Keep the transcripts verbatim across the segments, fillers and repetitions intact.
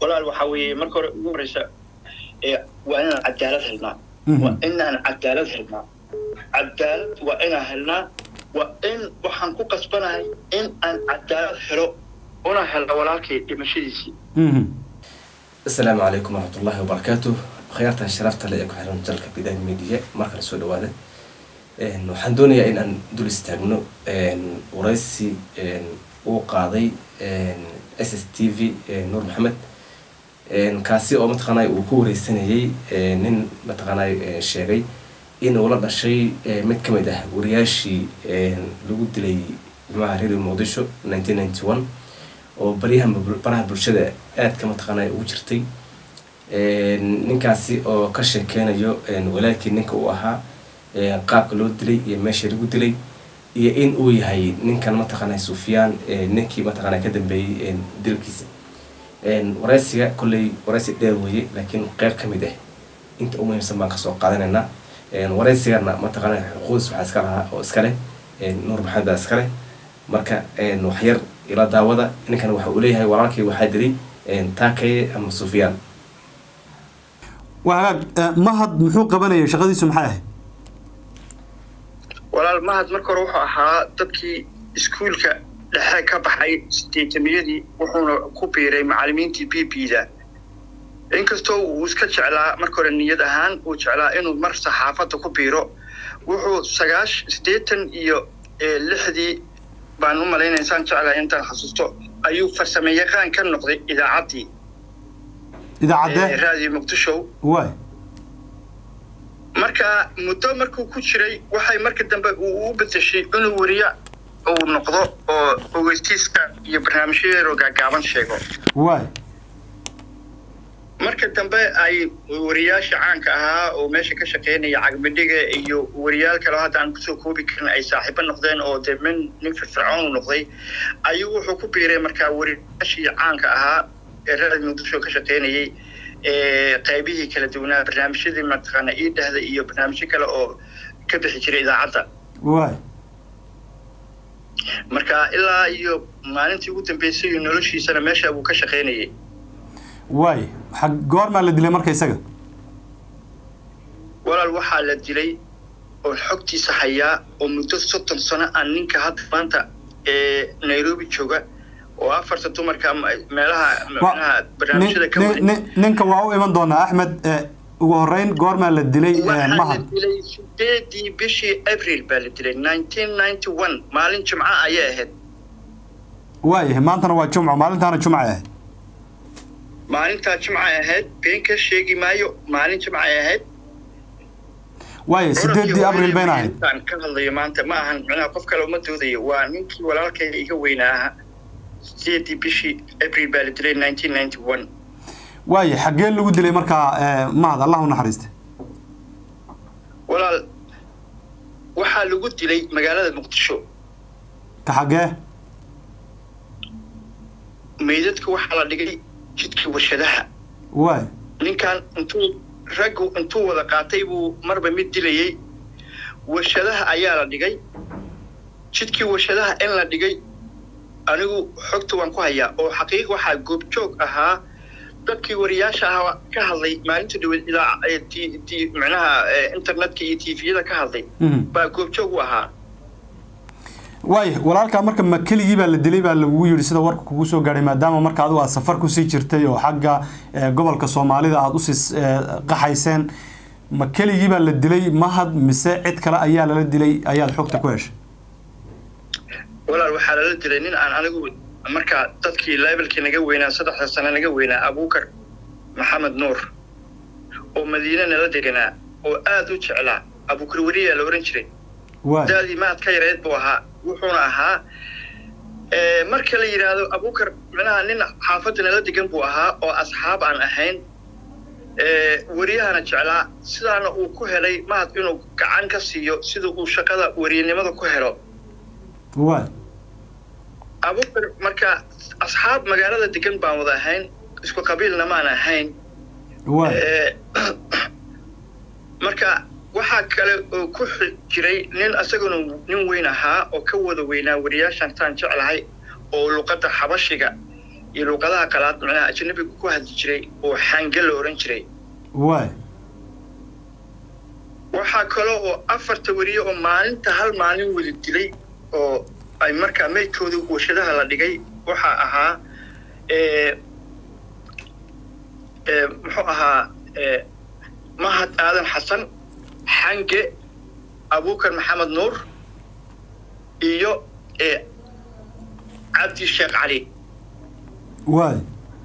ولا الوحوي مركور مرشة وأنا عدالة هلنا وإن عدالة هلنا عدالة وإن هلنا وإن وحنكو قصبنا إن أن عدالة هلو أنا هلا ولكن يمشيسي. السلام عليكم ورحمة الله وبركاته. خيارتها شرفت لأيكم حلون جلك بداية ميديا مركز السود وهذا. إنه حندوني إن أن دول استعملوا إن ورئيسي إن وقاضي إن إس إس تي في نور محمد إن كاسي أو متقناي وكوري السنة إن متقناي الشيء إن ولد الشيء متكمده ورياشي إن لوجد لي مع ريل المقدسو ألف وتسعمية وواحد وتسعين وبريها برها برشة آد كما تقناي وجرتي ninkaasi oo ka sheekeynayo walaalkii ninka uu ahaa qaabka loo dilay iyo meesha lagu dilay iyo in uu yahay ninkan ma taqaanay Sufyaan ninkii ma taqaanay ka dambeeyay dilkiisa waraysiga kulay waraysi dheer weeye laakiin qayb kamid ah inta uu muhiimsan baan ka soo qaadanayna waraysigana ma taqaanay xuquuqdiisa waxa iska lahaa oo iska leh Nuur Maxamed iska leh marka wax yar ila daawada ninkan waxa uu leeyahay walaalkii waxa dilay taakay ama Sufyaan وهذا مهد محوق قبلي شغلي سمحاه ولا المهد مركو روحه ها تبكي سكولك لحى كبحي ستيتميدي وحنا كوبيري معلمين تي بي بي ذا إنكستو وسكتش على مركو النية دهان وشعلا إنه مر صحافة كوبيرو وحو سجاش ستيتن يو لحدي بانو ملاين إنسان شعلا إنت حسستو أيو فرسمية كان كان نقضي إذا عدي إذا عدى راديو مقدشو واي marka muddo markuu ku jiray waxay marka dambe uu bedeshay inuu wariya oo noqdo oo ogeystiiska iyo barnaamijyada gaagaaban sheego waay marka dambe ay wariyaasha caanka ahaa oo meesha ka shaqeynaya cagmidhiga iyo wariyaal kale hadda aan kusoo koobi karin ay saaxiibo noqdeen oo deemin nin firfircoon noqday ayuu wuxuu ku biiray marka wariyaashii caanka ahaa ee raadiyo muqdisho ka shaqeynayay qaybihii kala duwanaa barnaamijyadii mataqaana ii dhahda iyo barnaamijyo kale oo ka bixi jiray idaacadda waay marka ilaa iyo maalintii ugu dambeysay noloshiisana meesha uu ka shaqeynayay waay xaq goorma la dilay marka isaga walaal waxaa la dilay oo xogtiisa hayaa oo muddo soddon sano aan ninka hadda maanta ee Nairobi jooga oo afarta dumarka meelaha meelaha barnaamijyada ka wada ninka waa u iman doona Axmed ugu horeyn goorma la dilay mahad dilay sideedii bishii April baa la dilay nineteen ninety-one maalin Jimco ayay ahayd waay maantana waa Jimco maalintaana Jimco ahayd maalinta Jimco ahayd been ka sheegi maayo maalin Jimco ahayd waay sideedii April been ahayd tan ka hadlayo maanta ma ahan macnaha qof kale uma doodayo waa ninkii walaalkay iga weynaa sideedii bishii April baa la dilay nineteen ninety-one واي حقين لو دلي marka maad Allah u naxariiste walaal waxa lagu dilay magaalada Muqdisho ka xagee meedadka waxa la dhigay jidkii warshadaha waay ninkan intuu raggu intuu wada qaatay buu marba mid dilayay warshadaha ayaa la dhigay jidkii warshadaha in la dhigay anigu xogta waan ku hayaa oo xaqiiq waxa goob joog ahaa dadkii wariyaasha ahaa ka hadlay maalinta dawlad ilaa macnaha internetka iyo T V-yada ka hadlay baa goob joog u ahaa waay walaalka marka ma kaligii baa la dilay baa lagu yiri sida warku kugu soo gaaray maadaama marka aad waa safar ku sii jirtay oo xagga gobolka Soomaalida aad u sii qaxayseen ma kaligii baa la dilay mahad mise cid kale ayaa la dilay ayaad xogta ku heshay walaal waxa la dilay nin aan anigu marka dadkii levelkii naga weynaa saddex sano naga weynaa Abuukar Maxamed Nuur oo Madiina la deganaa oo aad u jeclaa Abuukar wariye la oran jiray waa dadii maad ka yareed buu ahaa wuxuuna ahaa ee marka la yiraahdo Abuukar macnaha nin xaafadana la degan buu ahaa oo asxaab aan ahayn ee wariyahana jeclaa sidaana uu ku helay maad inuu gacan ka siiyo sida uu shaqada wariyanimada ku helo waa Abuukar marka asxaab magaalada degan baan wada ahayn isku qabiilna ma ahayn waa marka waxa kale oo ku jiray nin asaguna nin weyn ahaa oo ka wada weynaa wariyaashan taan jeclahay oo luqadda xabashiga iyo luqadaha qalaad macnaha ajnabiga ku hadli jiray oo xangal la oran jiray waay waxaa kaloo oo afarta wariye oo maalinta hal maalin wada dilay oo ay markaa meydkooda warshadaha la dhigay waxaa ahaa ee ee muxuu ahaa ee mahad aadan xasan xange abuukar maxamed nuur iyo ee cabdi sheekh cali waay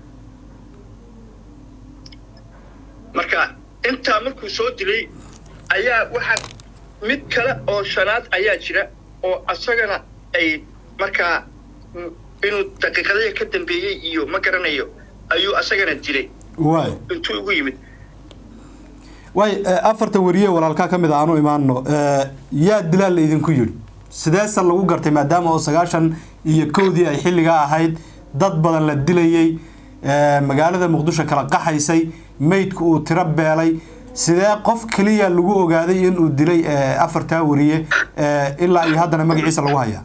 marka inta markuu soo dilay ayaa waxa mid kale oo shanaad ayaa jira oo asagana ay markaa inuu daqiiqadii ka dambeeyay iyo ma garanayo ayuu asagana dilay waay intuu ugu yimid waay afarta wariye walaalka kamid ah aanu imaano yaa dilaa la idinku yiri sidaas lagu gartay maadaama oo sagaashan iyo kowdii ay xilliga ahayd dad badan la dilayay magaalada Muqdisho kala qaxaysay meydku uu tira beelay sidee qof kaliya lagu ogaaday in uu dilay afarta wariye ilaa iyo haddana magaciisa lagu hayaa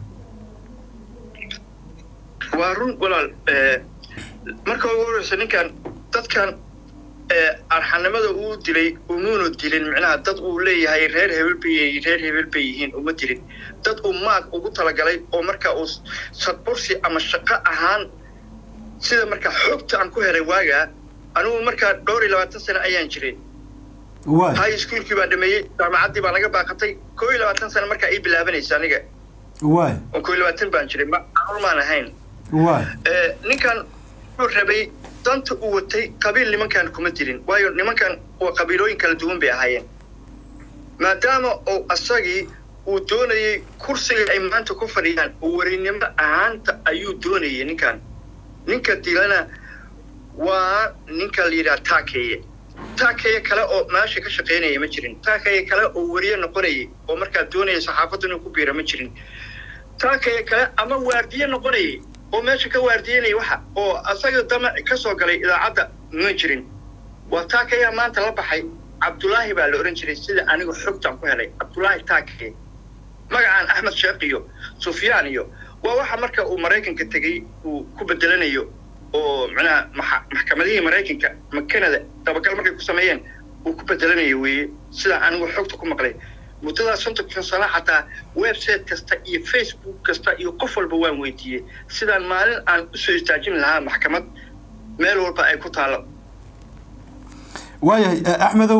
waa run walaal marka ugu horeysa ninkan dadkan arxanimada uu dilay umuunu dilin macnaha dad uu leeyahay reer hebel bay reer hebel bay yihiin uma dilin dad uu maag ugu talagalay oo marka uu sadbursi ama shaqo ahaan sida marka xogta aan ku helay waaga anigu marka dhowr iyo labaatan sano ayaan jiray waay high schoolkii baa dhameeyay jaamacaddii baa naga baaqatay koo iyo labaatan sano marka ay bilaabanaysa aniga waay oo koo iyo labaatan baan jiray ma maan ahayn waay ee ninkan wuxuu rabay danta uu watay qabiil nimankan kuma dilin waayo nimankan waa qabiilooyin kala duwan bay ahaayeen maadaama oo asagii uu doonayay kursiga ay maanta ku fadhiyaan oo wareynimo ahaanta ayuu doonayay ninkan ninka dilana waa ninka la yidhaha taakeeye taakeeye kale oo meesha ka shaqaynaya ma jirin taakeeye kale oo wariye noqonayay oo markaa doonaya saxaafadda inuu ku biira ma jirin taakeeye kale ama waardiye noqonayay oo meesha ka waardiyeynaya waxa oo asaga damac ka soo galay idaacadda ma jirin waa taakeeya maanta la baxay cabdullaahi baa la oran jiray sida anigu xogtaan ku helay cabdullaahi taakeye magacaan axmed sheekh iyo sufyaan iyo waa waxa marka uu maraykanka tegay uu ku bedelanayo oo macnaha maxkamadihii maraykanka ma Canada dabagal markay ku sameeyeen uu ku bedelanayo weeye sida anigu xogta ku maqlay muddada soddon sano xataa website kasta iyo Facebook kasta iyo qof walba waan weydiiyay sidaan maalin aan u soo istaajin lahaa maxkamad meel walba ay ku taalo waayahay axmedow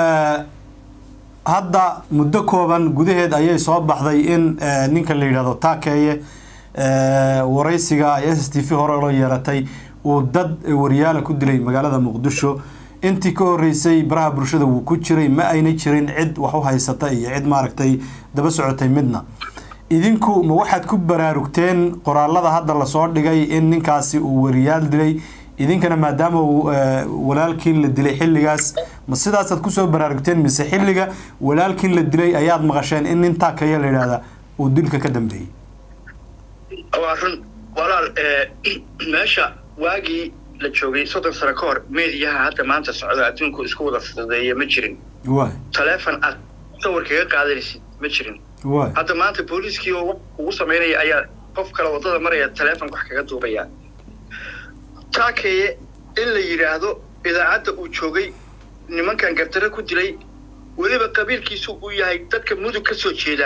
hadda muddo kooban gudaheed ayay soo baxday in ninka la yiraahdo taakeeye waraysiga ay S T V hore loo yeelatay uu dad wariyaal ku dilay magaalada Muqdisho intii ka horeysay baraha bulshada uu ku jiray ma ayna jirin cid wax u haysata iyo cid maaragtay daba socotay midna idinku ma waxaad ku baraarugteen qoraalada hadda la soo dhigay in ninkaasi uu wariyaal dilay idinkana maadaama uu walaalkii la dilay xilligaas ma sidaas aad ku soo baraarugteen mise xilliga walaalkii la dilay ayaad maqasheen in nin taakaya la yiraahdo uu dilka ka dambeeyay waa run walaal meesha waagii la joogay soddon sano ka hor meediyaha hadda maanta socda adduunku isku wada fududeeya ma jirin waay telefoon aad sawir kaga qaadanaysid ma jirin waay hadda maanta booliiskii oo ugu sameynaya ayaa qof kale wadada maraya telefoon wax kaga duubaya taakeeye in la yiraahdo idaacadda uu joogay nimankan gartare ku dilay weliba qabiilkiisu uu yahay dadka mudug ka soo jeeda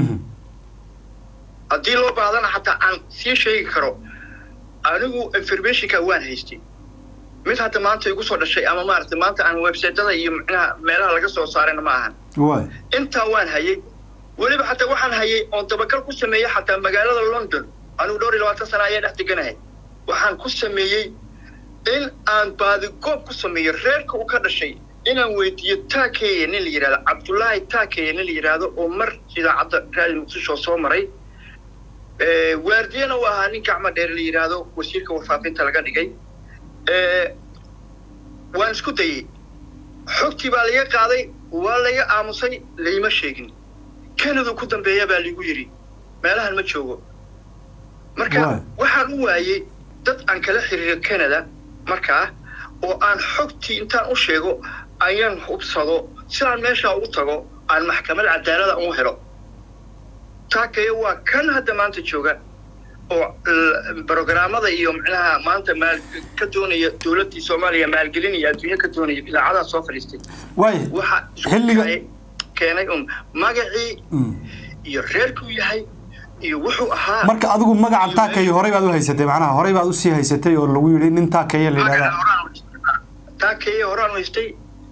haddii loo baadana xataa aan sii sheegi karo anigu informationka waan haystay mid hadda maanta igu soo dhashay ama maaragtay maanta aan website-ada iyo macnaha meelaha laga soo saarayna ma ahan waay intaa waan hayay weliba xataa waxaan hayay oon dabagal ku sameeyey xataa magaalada London anigu dhowr iyo labaatan sano ayaa dhex deganahay waxaan ku sameeyey in aan baadigoob ku sameeyo reerka uu ka dhashay inaan weydiiyo taakeeye nin la yiraahdo cabdullaahi taakeeye nin la yiraahdo oo mar idaacadda raadi Muqdisho soo maray ee waardiyana uu ahaa nin gacmo dheer la yiraahdo wasiirka warfaafinta laga dhigay ee waan isku dayay xogtii baa laga qaaday waa laga aamusay leeyma sheegin Canada ku dambeeya baa lagu yiri meelahan ma joogo marka waxaan u waayay dad aan kala xiriiro Canada marka oo aan xogtii intaan u sheego ayaan hubsado sidaan meesha ugu tago aan maxkamad cadaalad u helo taakeeye waa kan hadda maanta jooga oo barnaamijyada iyo macnaha maanta maal ka doonaya dawladda Soomaaliya maalgelinaya adduunka ka doonaya ilaacada soo fariistay way waxa xilliga keenay um magaci iyo reerku yahay iyo wuxuu ahaa marka adigu magaca taakay horay baad u haysatay macnaha horay baad u sii haysatay oo lagu yiri nin taakay leeyahay taakay horaan haystay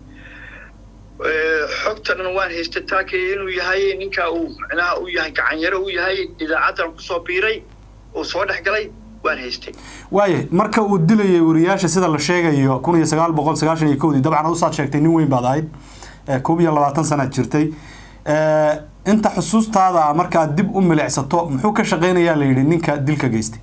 xogtan waan haystay taakay inuu yahay ninka uu macnaha uu yahay gacan yar uu yahay idaacadan ku soo biiray oo soo dhaxgalay waan haystay way marka uu dilayay wariyaasha sida la sheegayo kun iyo sagaal boqol sagaashan iyo kow dabcan uu saad sheegtay nin weyn baad ahayd koob iyo labaatan sano jirtay ee inta xusuustaada marka dib u milicsato muxuu ka shaqeynayaa la yiri ninka dilka geystay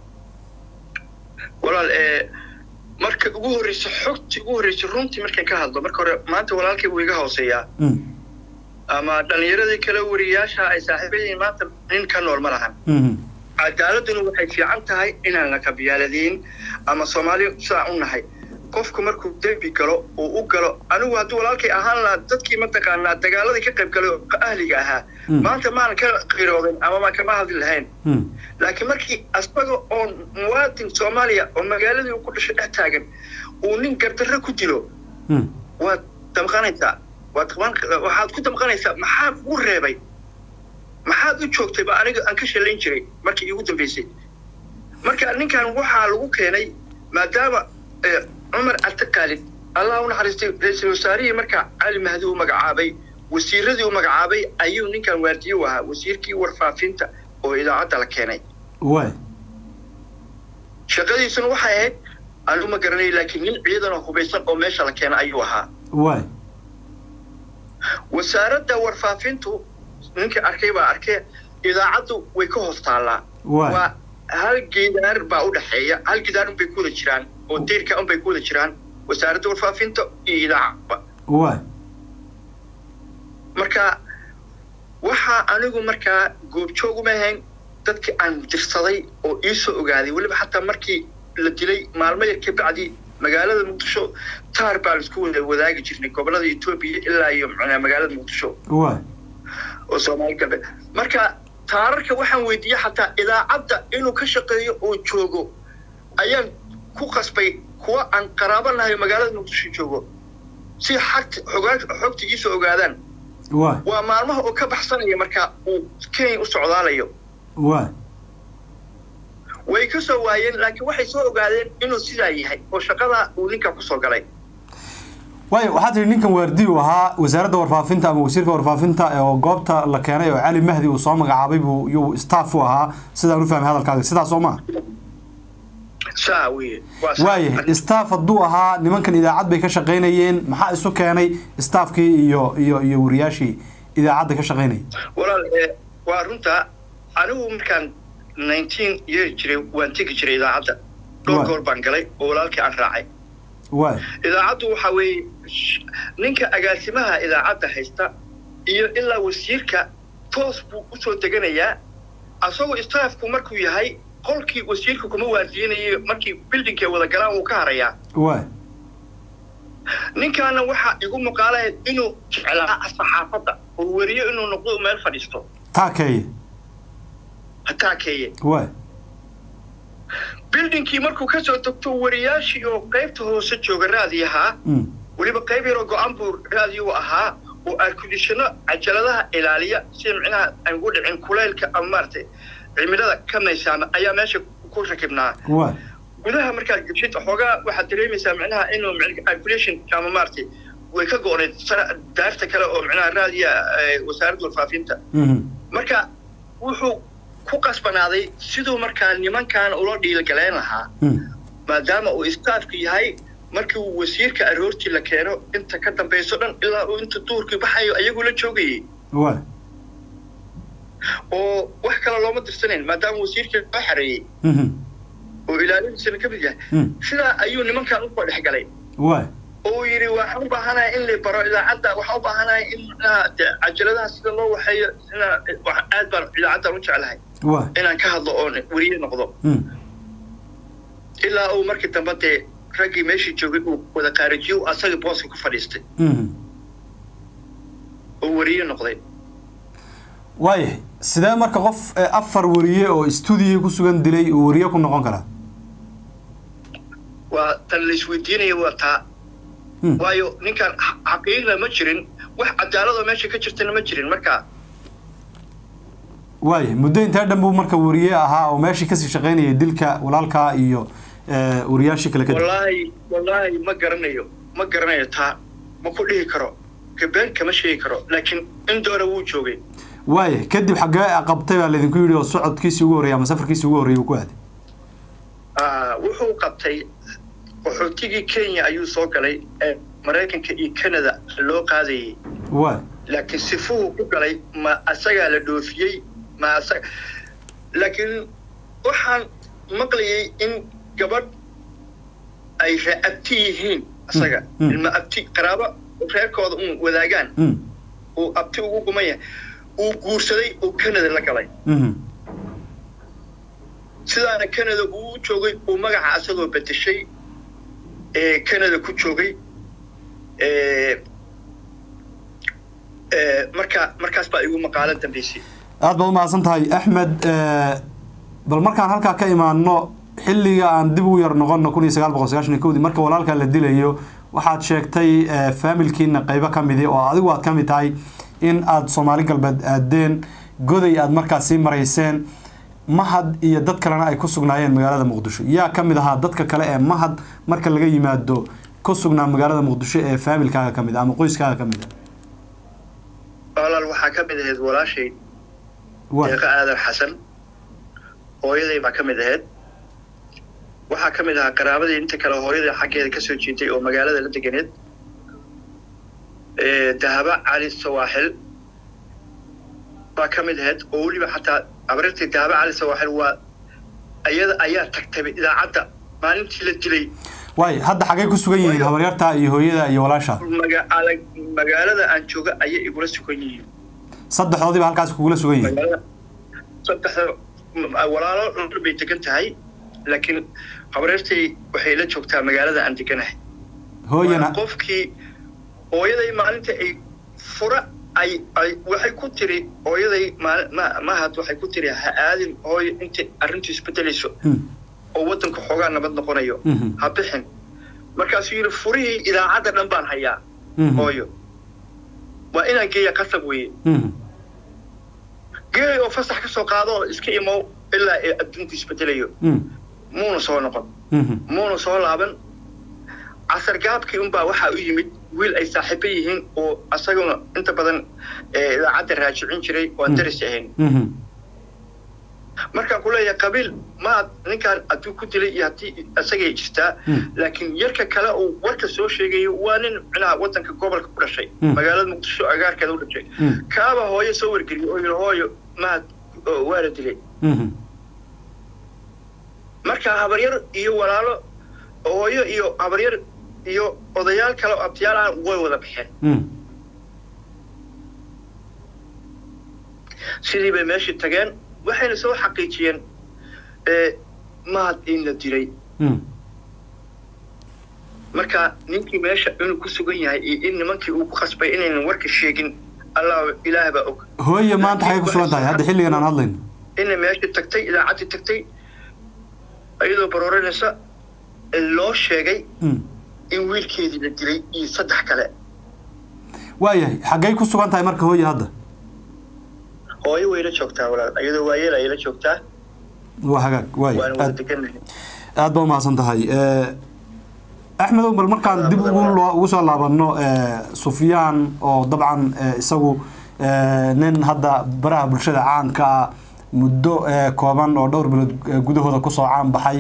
walaal ee marka ugu horeysay xogti ugu horeysay runtii markaan ka hadlo marka hore maanta walaalkay uu iga hooseeyaa ama dhalinyaradii kale wariyaasha ay saaxiibadeen maanta nin ka nool ma lahan cadaaladuna waxay fiican tahay inaan la kabiyaaladeen ama Soomaali saa u nahay qofku markuu dambi galo oo u galo anigu haduu walaalkay ahaan la dadkii ma taqaanaa dagaaladii ka qayb galay ahliga ahaa maanta ma ka qirooden ama ma ka hadli lahayn laakiin markii asbago oo muwaadin Soomaaliya oo magaaladii ku dhashay dhex taagan oo nin gardarro ku jiro waa damqanaysa waa waxaad ku damqanaysaa maxaa ugu reebay maxaad u joogtay ba aniga aan ka shaleyn jiray markii ugu dambeysay marka ninkan waxa lagu keenay maadaama عمر التقاليد الله ونحرستي رئيس الوزراء مركا علي مهدي ومقعابي وزيردي ومقعابي أيو نين كان وارديوها وزيركي ورفافينتا وإذا عدى لكيني واي شغالي سنو waxay aanu ma garanay laakiin nin ciidan oo hubeysan oo meesha la keenay ayuu ahaa waay wasaaradda warfaafintu ninka arkay baa arkay idaacadu way ka hoostaalaa waa hal gidaar baa u dhaxeeya hal gidaar bay ku wada jiraan oo tiirka un bay ku wada jiraan wasaaradda warfaafinta iyo idaacadda waay marka waxa anigu marka goob joog uma ahayn dadkii aan dirsaday oo ii soo ogaaday waliba xataa markii la dilay maalmo yar ka bacdi magaalada Muqdisho taar baa isku wada wadaagi jirnay gobolada Itoobiya ilaa iyo magaalada Muqdisho waay oo Soomaali galbeed marka taararka waxaan weydiiyay xataa idaacadda inuu ka shaqeeyo oo joogo ayaan ku qasbay kuwa aan qaraabanahay magaalada Muqdisho joogo si xaq xogtigiisa ogaadaan waay waa maalmaha oo ka baxsanaya marka uu keen u socdaalayo waay way ka soo waayeen laakiin waxay soo ogaadeen inuu sidaa yahay oo shaqada uu ninka ku soo galay way waxa tii ninkan waardi uu ahaa wasaaradda warfaafinta ama wasiirka warfaafinta ee goobta la keenay oo Cali Mahdi uu soo magacaabay buu uu staff u ahaa sida uu fahmay hadalkaaga sidaas oo ma saawi way staff haduu ahaa nimankan idaacad bay ka shaqeynayeen maxaa isu keenay staffkii iyo iyo iyo wariyaashii idaacadda ka shaqeynay walaal waa runta anigu markaan nineteen year jiray waan tagi jiray idaacadda dhowr goor baan galay oo walaalkii aan raacay waay idaacaddu waxa weeye ninka agaasimaha idaacadda haysta iyo ilaa wasiirka toos buu u soo deganayaa asagoo staffku markuu yahay qolkii wasiirku kuma waardiyanayo markii buildingka wada galaan uu ka harayaa waay ninkaana waxa igu muuqaalay inuu jeclaa saxaafadda oo wariyo inuu noqdo meel fadhiisto taakay taakay waay buildingkii markuu ka soo tagto wariyaashii oo qaybta hoose jooga raadiyaha waliba qayb yar oo go'aan buu raadiyo ahaa oo arkulishano ajaladaha ilaaliya si macnaha aan ugu dhicin kuleelka ama martay cimilada ka meeshaan ayaa meesha ku rakibnaa waay gudaha markaa gabshid xoogaa waxa dareemaysaa macnaha inuu arkulation ama martay way ka go'oneed daarta kale oo macnaha raadiya wasaaradda warfaafinta marka wuxuu ku qasbanaaday sidoo markaa nimankan ula dhiilgaleen lahaa maadaama uu staffku yahay markii uu wasiirka aroortii la keeno inta ka dambayso dhan ilaa uu inta duurkii baxayo ayagu la joogayay waay oo wax kale looma dirsanayn maadaama wasiirka la xareeyay oo ilaalintiisana ka mid yahay sidaa ayuu nimankan u soo dhex galay waay oo yiri waxaan u baahanahay in la baro idaacadda waxaan u baahanahay in cajaladaha sida loo waxeeyo ina aad baan idaacadda u jeclahay waay inaan ka hadlo oo wariye noqdo ilaa uu markii dambe dee raggii meeshii joogay uu wada qaarijiyo asaga booska ku fadhiistay oo wariye noqday waay sidee marka qof afar wariye oo studio ku sugan dilay oo wariye ku noqon kara waa tan la isweydiinayo waa taa waayo ninkan xaqiiqna ma jirin wax cadaalad oo meesha ka jirtana ma jirin marka waay muddo inta dhanbu marka wariye ahaa oo meeshii kasii shaqeynayay dilka walaalka iyo wariyaashii kale kadib wallahi wallahi ma garanayo ma garanayo taa ma ku dhihi karo kabeen kama sheegi karo laakiin in doora wuu joogay waay kadib xagee qabtay baa laydinku yidhi oo socodkiisii ugu horreeyay ama safarkiisii ugu horreeyay uu ku aaday ah wuxuu qabtay qaxootigii Kenya ayuu soo galay Mareykanka iyo Canada loo qaadayay waay laakiin sifuu ku galay ma asaga la dhoofiyay ma asaga laakiin waxaan maqlayay in gabadh ay raacti yihiin asaga ilma abti qaraabo reerkooda uu wadaagaan oo abti ugu gumaya uu guursaday oo Canada la galay sidaana Canada uu joogay oo magaca asagoo bedeshay ee Canada ku joogay ee ee marka markaas baa igu maqaalad dambeysay aad baad u mahadsan tahay Axmed bal markaan halkaa ka imaano xilliga aan dib u yar noqono kun iyo sagaal boqol sagaashan iyo kow marka walaalka la dilayo waxaad sheegtay familkiina qaybo ka mid ah oo adigu aad ka mid tahay in aad Soomaali galbeed aadeen goday aad markaas sii mareyseen mahad iyo dad kalena ay ku sugnaayeen magaalada Muqdisho yaa ka mid ahaa dadka kale ee mahad marka laga yimaado ku sugnaa magaalada Muqdisho ee familkaaga ka mid ah ama qoyskaaga ka mid ah walaal waxa ka mid ahayd walaashay deeqa aadan xasan hooyaday baa ka mid ahayd waxa ka mid ah qaraabadii inta kale hooyaday xaggeeda ka soo jeeday oo magaalada la deganeed ee dahaba cali sawaaxil baa ka mid ahayd oo waliba xataa abartay dahaba cali sawaaxil waa ayada ayaa tagtay idaacada maalintii la dilay waay hadda xagee ku sugan yihiin habaryarta iyo hooyada iyo walaasha magaalada aan jooga ayay igula sugan yihiin saddexdoodiba halkaas kugula sugan yihiin saddex walaalo bay degan tahay laakiin habaryartay waxay la joogtaa magaalada aan deganahay hooyana qofkii hooyaday maalinta ay fura ay ay waxay ku tiri hooyaday ma ma had waxay ku tiri ha aadin hooyo inta arrintu isbedelayso oo wadanka xogaa nabad noqonayo ha bixin markaas yiri furihii idaacada dhan baan hayaa hooyo waa inaan geeya qasab weeye geey oo fasax ka soo qaado iska imo ilaa adduunku isbedelayo muuna soo noqon muuna soo laaban casar gaabkii un baa waxa u yimid wiil ay saaxiibo yihiin oo asaguna inta badan idaacada raajicin jiray oo daris ahayn marka kuleeyahay qabiil ma ninkan aduu ku dilay iyo hadii asagay jirtaa laakiin yarka kale oo warka soo sheegay waa nin cunaa wadanka gobolka ku dhashay magaalada Muqdisho agaarkeeda u dhashay kaaba hooyo soo wargeliyay oo yiri hooyo ma waara dilay marka habaryar iyo walaalo hooyo iyo habaryar iyo odayaal kale oo abtiyaal ah way wada baxeen sidii bay meeshii tageen waxayna soo xaqiijiyeen ee mahad in la dilay marka ninkii meesha inuu ku sugan yahay in nimankii uu ku qasbay inaynan warka sheegin allah ilaahay baa og hooyo maanta xay ku sugan tahay hadda xilligan aan hadlayno inay meeshii tagtay idaacadii tagtay ayadoo barooranaysa loo sheegay in wiilkeedii la dilay iyo saddex kale waayahay xaggay ku sugan tahay marka hooyo hadda hooyo way la joogtaa walaal ayadoo waayeel ay la joogtaa waa hagaag waay aad baa mahadsan tahay axmed bal markaan dib ugu soo laabano Sufyaan oo dabcan isagu nin hadda baraha bulshada caanka muddo kooban oo dhowr bilood gudahooda ku soo caan baxay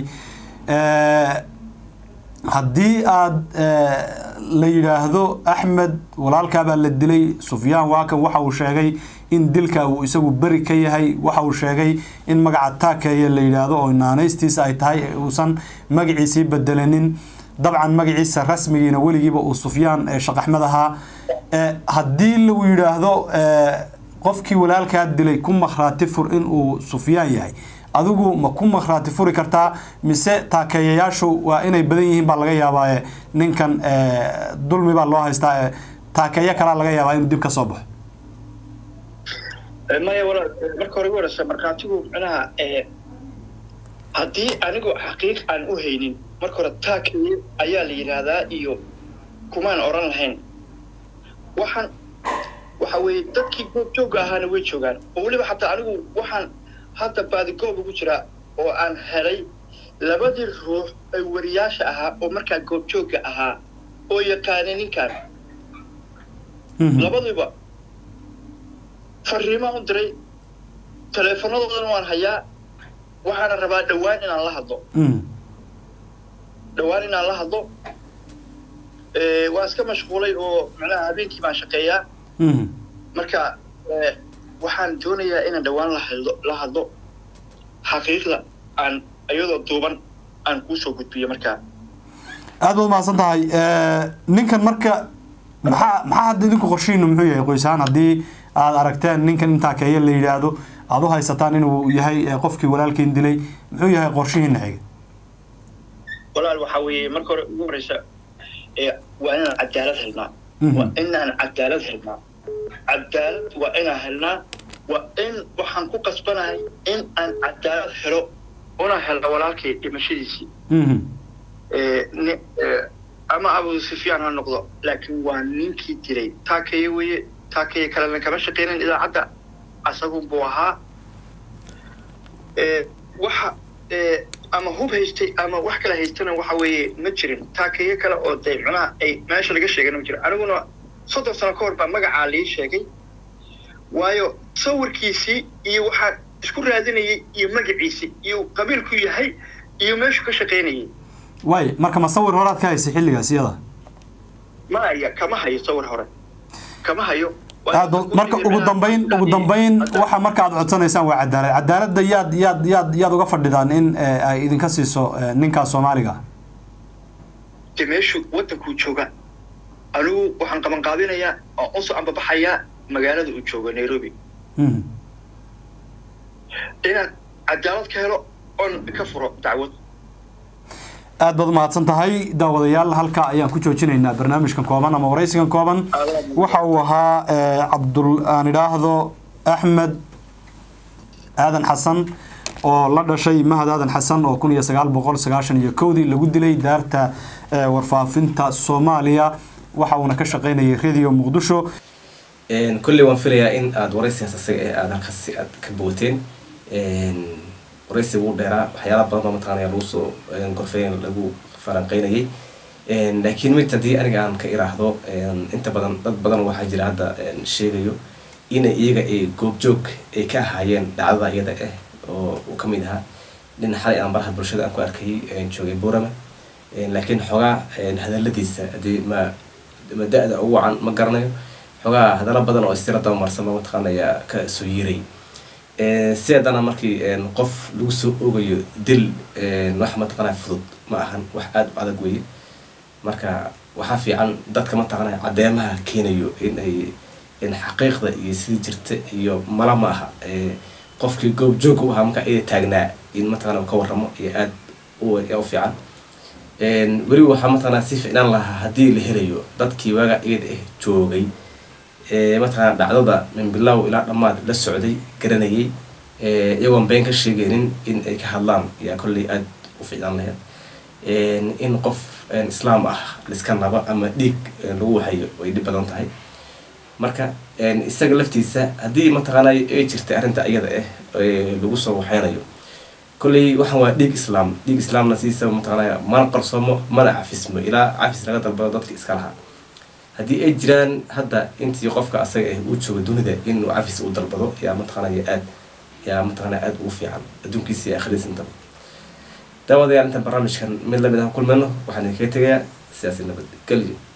haddii aad la yiraahdo Axmed walaalka baa la dilay Sufyaan waa kan waxa uu sheegay in dilka uu isagu bari ka yahay waxa uu sheegay in magaca taakeeya la yiraahdo oo naanaystiisa ay tahay uusan magaciisa bedelanin dabcan magaciisa rasmigiina waligiiba uu Sufyaan Sheekh Axmed ahaa haddii lagu yiraahdo qofkii walaalka dilay ku makhraati fur in uu Sufyaan yahay adigu ma ku makhraati furi kartaa mise taakeeyayaashu waa inay badan yihiin baa laga yaabaa ninkan dulmi baa loo haystaa taakeeya kala laga yaabaa inuu dib ka soo baxo maya walaal marka hore warasa markaatigu macnaha ee haddii anigu xaqiiq aan u haynin marka hore taakii ayaa la yiraahdaa iyo kumaan oran lahayn waxaan waxa weeye dadkii goobjoog ahaana way joogaan oo waliba xataa anigu waxaan hadda baadi goob ugu jira oo aan helay labadii ruux ay wariyaasha ahaa oo markaa goobjoogga ahaa oo yaqaanay ninkan labadiiba fariimo u diray teleefanadoodan waan hayaa waxaana rabaa dhawaan inaan la hadlo dhawaan inaan la hadlo ee waa iska mashquulay oo macnaha habeenkii baan shaqeeyaa marka waxaan doonayaa inaan dhawaan la hadlo la hadlo xaqiiqda aan ayadoo duuban aan ku soo gudbiyo markaa aad baad mahadsan tahay ninkan marka maxaa maxaa hadda idinku qorshiinu muxuu yahay qoysaan haddii aad aragteen ninkan intaa keeya la yidhaahdo aad u haysataan inuu yahay qofkii walaalkiin dilay muxuu yahay qorshihiina xiga walaal waxa weeye marka hore ugu horeysa ee waa inaan cadaalad helnaa waa inaan cadaalad helnaa cadaalad waa inaan helnaa waa in waxaan ku qasbanahay in aan cadaalad helo una helo walaalkay dhimashadiisii ee ama Abu Sufyaan ha noqdo laakiin waa ninkii dilay taakay weeye taakay kala kama shaqeynay idaacada asagun buu ahaa ee waxa ee ama hub haystay ama wax kala haystana waxa weeye ma jirin taakay kala oo deecna ay meesha laga sheegay ma jiro aniguna soddon sano ka hor baa magaca la sheegay waayo sawirkiisii iyo waxa isku raadinayay iyo magaciisii iyo qabiilku yahay iyo meesha ka shaqeynayay way marka ma sawir horaad ka haysay xilligaas iyada ma aya kama hayo sawir hore kama hayo marka ugu dambeyn ugu dambeyn waxa marka aad codsanaysaan waa cadaalad cadaaladda yaad yaad yaad yaad uga fadhidaan in ay idinka siiso ninka Soomaaliga timeeshu wadanku jooga anigu waxaan qaban qaabinayaa oo u soo ambabaxaya magaalada uu joogo Nairobi mhm inaan cadaalad ka helo on ka furo dacwad aad baad mahadsan tahay daawadayaal halka ayaan ku joojinaynaa barnaamijkan kooban ama wareysigan kooban waxa uu ahaa Cabdul aan iraahdo Axmed Aadan Xasan oo la dhashay Mahad Aadan Xasan oo kun iyo sagaal boqol sagaashan iyo kow dii lagu dilay daarta warfaafinta Soomaaliya waxa uu ka shaqeynayay Radio Muqdisho een kulli waan filayaa in aad wareysigaas asaga ee aad halkaas aad ka booteen een wareysi uu dheeraa waxyaalo badan oo mataqaanaya lagu soo gorfeyn lagu falanqeynayay een laakiin mid hadii aniga aan ka iraahdo een inta badan dad badan waxa jira hadda sheegayo in iyaga ay goobjoog ay ka hayeen dhacdada iyada ah oo uu kamid ahaa nin xalay aan baraha bulshada aan ku arkay een joogay Boorama een laakiin xogaa hadaladiisa hadii ma madaada ugu wacan ma garanayo xogaa hadallo badan oo istirada marsama mataqaanaya ka soo yiray ee sidana markii een qof lagu soo oogayo dil een wax mataqaanaa fudud ma ahan wax aad u adag weey marka waxa fiican dadka mataqaanaa cadeemaha keenayo in ay in xaqiiqda iyo sidii jirta iyo mala ma aha ee qofkii goob joog u ahaa marka ay taagnaa in mataqaanaa ka warramo iyo aad u fiican een wali waxa mataqaanaa si fiican lahaa hadii la helayo dadkii waaga iyada ah joogay ee mataqaanaa dhacdada min bilow ilaa dhamaad la socday garanayay ee iyagoon been ka sheegaynin in ay ka hadlaan yaa kulli aad u fiican lahayd een in qof islaam ah liska naba ama dhiig lagu waxayo way dib badan tahay marka een isaga laftiisa hadii mataqaanaa ay jirtay arinta iyada ah ee lagu soo waxaynayo kulli waxaan waa dhiig islaam dhiig islaamna siisa mataqaanaa man qarsoomo mana cafismo ilaa cafis laga dalbado dadka iska lahaa hadii ay jiraan hadda intii qofka asaga ah uu joogo dunida inuu cafis u dalbado yaa mataqaanaa aad yaa mataqaanaa aad u fiican adduunkiisa iyo akhriis inta daawadayaal inta barnaamijkan mid la mid ah kulmano waxaan kaga tagayaa siyaasi nabad galiyo